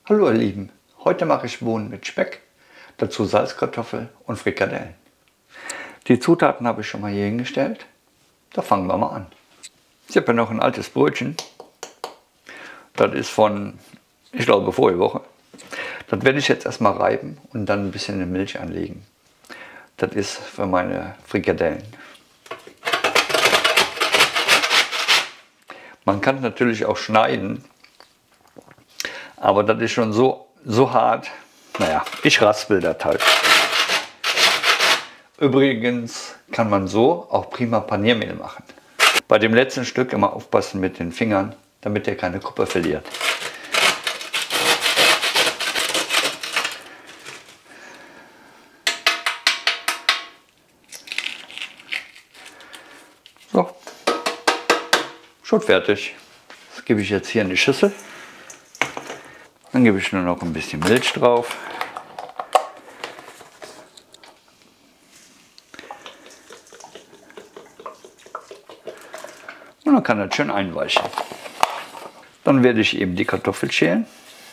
Hallo ihr Lieben, heute mache ich Bohnen mit Speck, dazu Salzkartoffel und Frikadellen. Die Zutaten habe ich schon mal hier hingestellt, da fangen wir mal an. Ich habe hier noch ein altes Brötchen, das ist von, ich glaube, vorige Woche. Das werde ich jetzt erstmal reiben und dann ein bisschen in Milch anlegen. Das ist für meine Frikadellen. Man kann natürlich auch schneiden, aber das ist schon so hart. Naja, ich raspel das halt. Übrigens kann man so auch prima Paniermehl machen. Bei dem letzten Stück immer aufpassen mit den Fingern, damit der keine Kuppe verliert. So, schon fertig. Das gebe ich jetzt hier in die Schüssel. Dann gebe ich nur noch ein bisschen Milch drauf. Und dann kann das schön einweichen. Dann werde ich eben die Kartoffel schälen.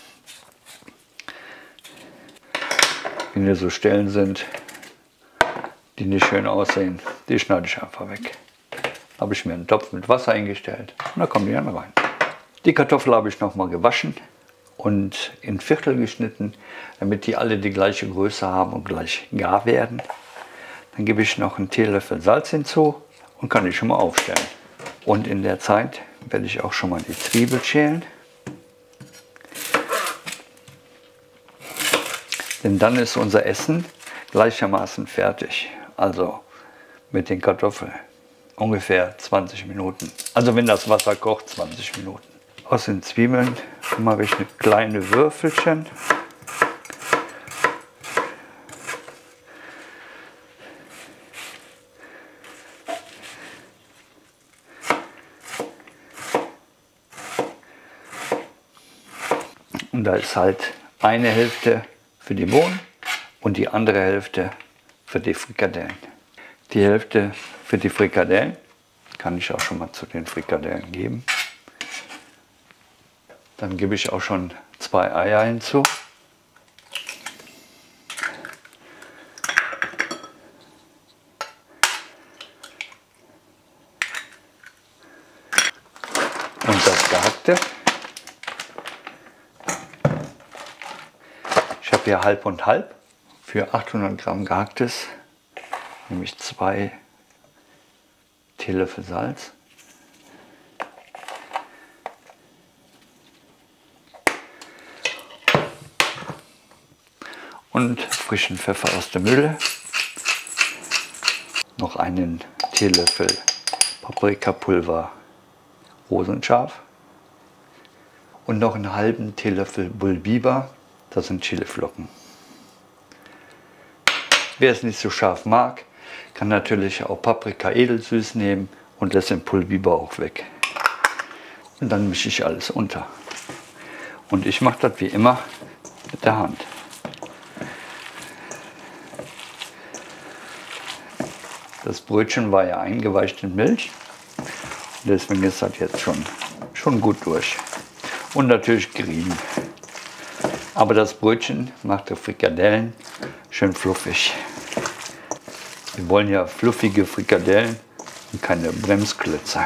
Wenn hier so Stellen sind, die nicht schön aussehen, die schneide ich einfach weg. Habe ich mir einen Topf mit Wasser eingestellt und da kommen die dann rein. Die Kartoffel habe ich noch mal gewaschen und in Viertel geschnitten, damit die alle die gleiche Größe haben und gleich gar werden. Dann gebe ich noch einen Teelöffel Salz hinzu und kann die schon mal aufstellen. Und in der Zeit werde ich auch schon mal die Zwiebel schälen. Denn dann ist unser Essen gleichermaßen fertig. Also mit den Kartoffeln ungefähr 20 Minuten. Also wenn das Wasser kocht, 20 Minuten. Aus den Zwiebeln mache ich eine kleine Würfelchen. Und da ist halt eine Hälfte für die Bohnen und die andere Hälfte für die Frikadellen. Die Hälfte für die Frikadellen kann ich auch schon mal zu den Frikadellen geben. Dann gebe ich auch schon 2 Eier hinzu. Und das Gehackte. Ich habe hier halb und halb. Für 800 Gramm Gehacktes nehme ich 2 Teelöffel Salz. Und frischen Pfeffer aus der Mühle. Noch einen Teelöffel Paprikapulver rosenscharf. Und noch einen halben Teelöffel Bull-Biber, das sind Chiliflocken. Wer es nicht so scharf mag, kann natürlich auch Paprika edelsüß nehmen und lässt den Bull-Biber auch weg. Und dann mische ich alles unter. Und ich mache das wie immer mit der Hand. Das Brötchen war ja eingeweicht in Milch. Deswegen ist das jetzt schon gut durch. Und natürlich gerieben. Aber das Brötchen macht die Frikadellen schön fluffig. Wir wollen ja fluffige Frikadellen und keine Bremsklötze.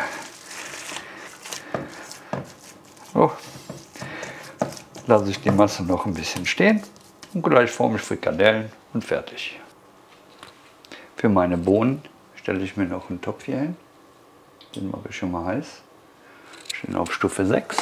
So. Lasse ich die Masse noch ein bisschen stehen und gleich forme ich Frikadellen und fertig. Für meine Bohnen stelle ich mir noch einen Topf hier hin. Den mache ich schon mal heiß. Schön auf Stufe 6.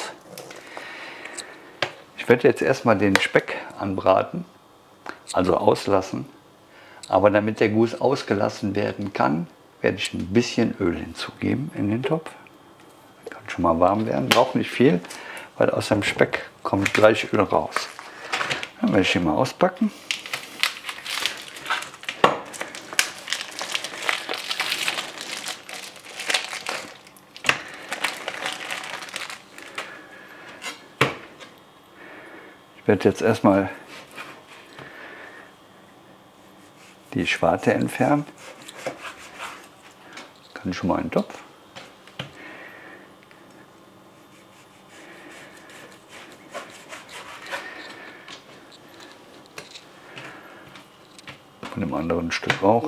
Ich werde jetzt erstmal den Speck anbraten, also auslassen. Aber damit der gut ausgelassen werden kann, werde ich ein bisschen Öl hinzugeben in den Topf. Kann schon mal warm werden, braucht nicht viel, weil aus dem Speck kommt gleich Öl raus. Dann werde ich ihn mal auspacken. Ich werde jetzt erstmal die Schwarte entfernen. Kann schon mal einen Topf. Von dem anderen Stück auch.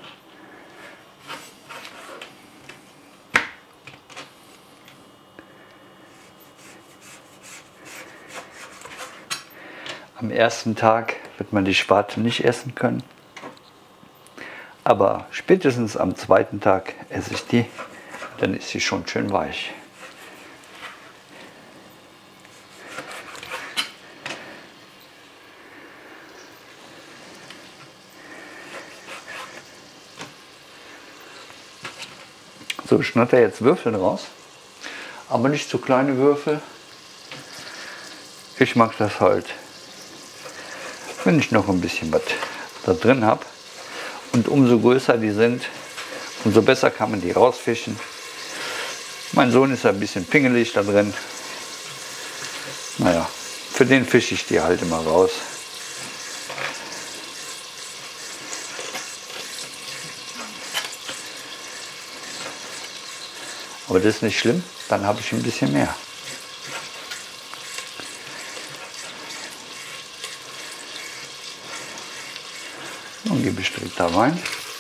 Am ersten Tag wird man die Sparte nicht essen können, aber spätestens am zweiten Tag esse ich die, dann ist sie schon schön weich. So, ich schnatter jetzt Würfel raus, aber nicht so kleine Würfel. Ich mag das halt, wenn ich noch ein bisschen was da drin habe. Und umso größer die sind, umso besser kann man die rausfischen. Mein Sohn ist ein bisschen pingelig da drin. Naja, für den fische ich die halt immer raus. Aber das ist nicht schlimm, dann habe ich ein bisschen mehr. Und gebe ich direkt da rein.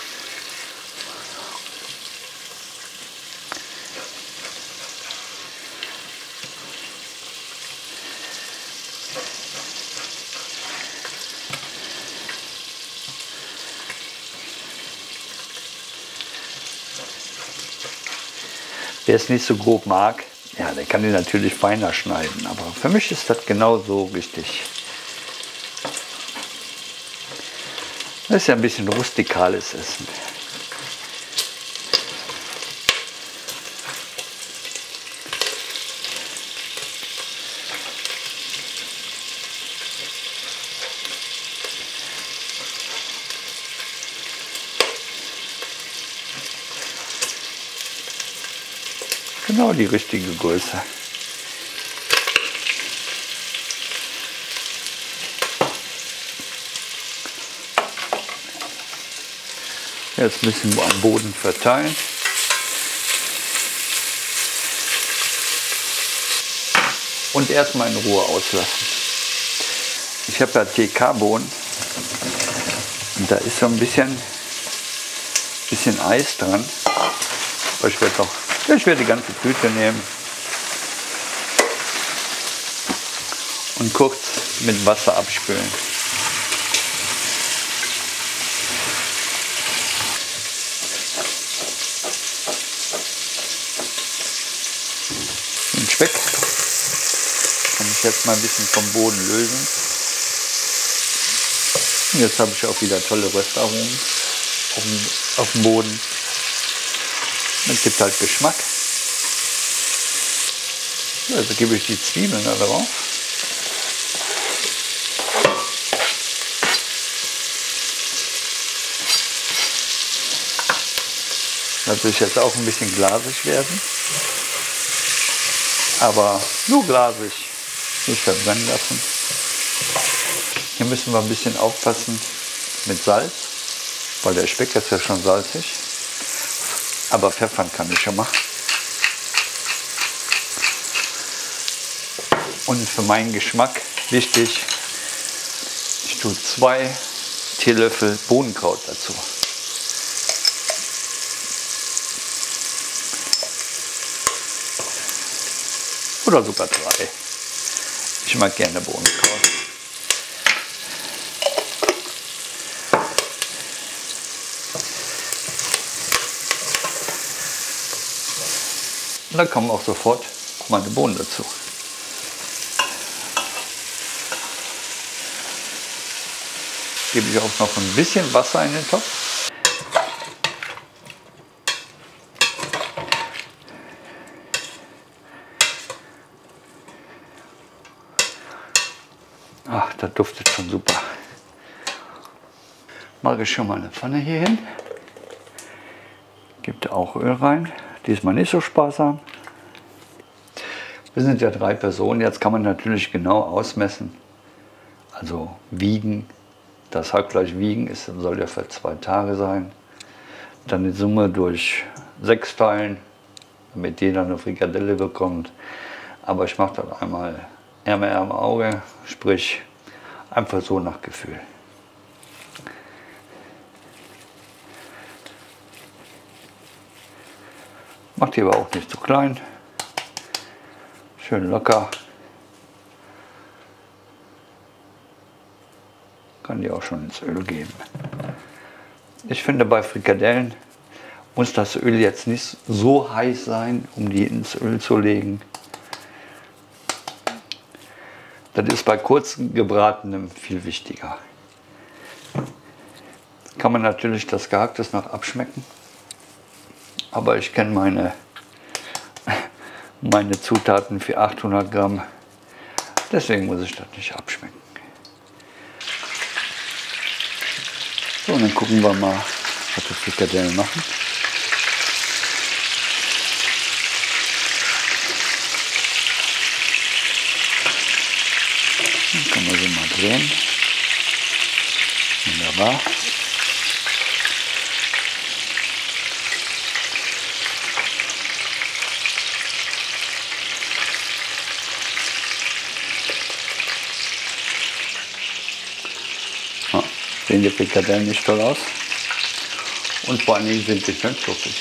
Wer es nicht so grob mag, ja, der kann die natürlich feiner schneiden. Aber für mich ist das genau so richtig. Das ist ja ein bisschen rustikales Essen. Genau die richtige Größe. Jetzt ein bisschen am Boden verteilen. Und erstmal in Ruhe auslassen. Ich habe ja TK-Bohnen und da ist so ein bisschen Eis dran. Aber ich werde die ganze Tüte nehmen und kurz mit Wasser abspülen. Den Speck kann ich jetzt mal ein bisschen vom Boden lösen. Und jetzt habe ich auch wieder tolle Röstaromen auf dem Boden. Das gibt halt Geschmack. Also gebe ich die Zwiebeln da drauf. Natürlich jetzt auch ein bisschen glasig werden. Aber nur glasig, nicht verbrennen lassen. Hier müssen wir ein bisschen aufpassen mit Salz, weil der Speck ist ja schon salzig. Aber pfeffern kann ich schon mal. Und für meinen Geschmack wichtig, ich tue 2 Teelöffel Bohnenkraut dazu. Oder sogar 3. Ich mag gerne Bohnenkraut. Und dann kommen auch sofort meine Bohnen dazu. Gebe ich auch noch ein bisschen Wasser in den Topf. Ach, das duftet schon super. Mache ich schon mal eine Pfanne hier hin. Gibt auch Öl rein. Diesmal nicht so sparsam. Wir sind ja 3 Personen. Jetzt kann man natürlich genau ausmessen. Also wiegen. Das Hackfleisch wiegen soll ja für 2 Tage sein. Dann die Summe durch 6 teilen, damit jeder eine Frikadelle bekommt. Aber ich mache das einmal Ärmel am Auge, sprich einfach so nach Gefühl. Macht die aber auch nicht zu klein. Schön locker. Kann die auch schon ins Öl geben. Ich finde, bei Frikadellen muss das Öl jetzt nicht so heiß sein, um die ins Öl zu legen. Das ist bei kurzen gebratenem viel wichtiger. Kann man natürlich das Gehacktes noch abschmecken. Aber ich kenne meine Zutaten für 800 Gramm. Deswegen muss ich das nicht abschmecken. So, und dann gucken wir mal, was die Frikadellen machen. Dann kann man sie mal drehen. Wunderbar. Sehen die Frikadellen nicht toll aus und vor allen Dingen sind sie schön fluffig.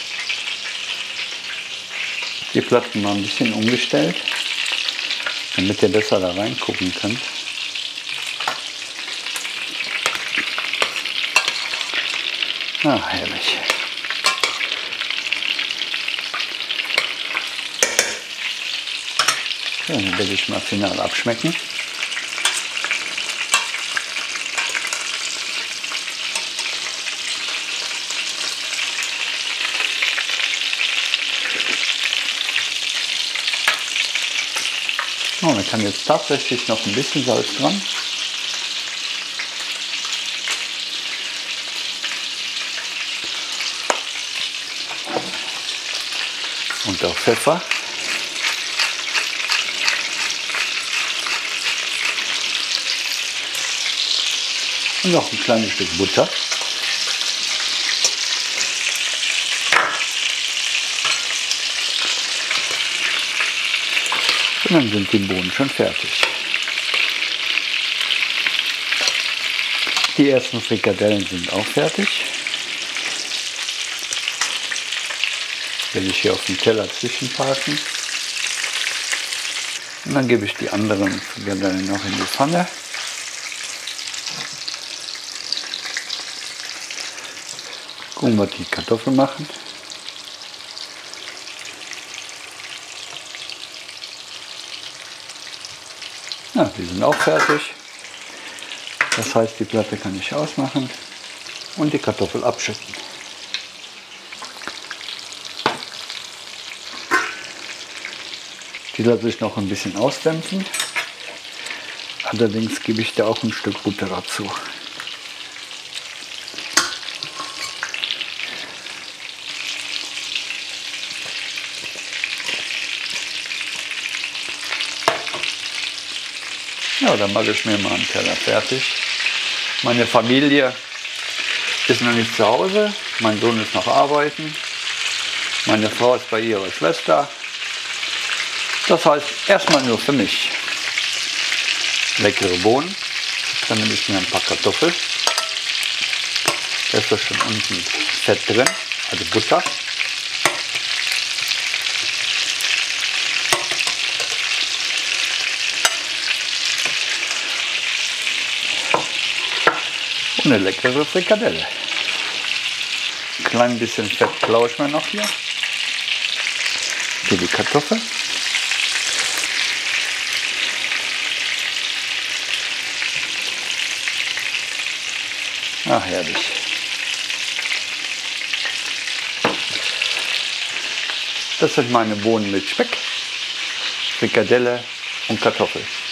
Die Platten mal ein bisschen umgestellt, damit ihr besser da reingucken könnt. Ah, herrlich. So, dann werde ich mal final abschmecken. Oh, da kann jetzt tatsächlich noch ein bisschen Salz dran. Und auch Pfeffer. Und noch ein kleines Stück Butter. Und dann sind die Bohnen schon fertig. Die ersten Frikadellen sind auch fertig. Werde ich hier auf dem Teller zwischenparken. Und dann gebe ich die anderen Frikadellen noch in die Pfanne. Gucken, was die Kartoffeln machen. Ja, die sind auch fertig. Das heißt, die Platte kann ich ausmachen und die Kartoffel abschütten. Die lasse ich noch ein bisschen ausdämpfen. Allerdings gebe ich da auch ein Stück Butter dazu. Ja, dann mache ich mir mal einen Teller fertig. Meine Familie ist noch nicht zu Hause. Mein Sohn ist noch arbeiten. Meine Frau ist bei ihrer Schwester. Das heißt, erstmal nur für mich. Leckere Bohnen. Dann nehme ich mir ein paar Kartoffeln. Da ist doch schon unten Fett drin, also Butter. Und eine leckere Frikadelle. Ein klein bisschen Fett klaue ich mir noch hier. Hier die Kartoffel. Ach, herrlich. Das sind meine Bohnen mit Speck, Frikadelle und Kartoffel.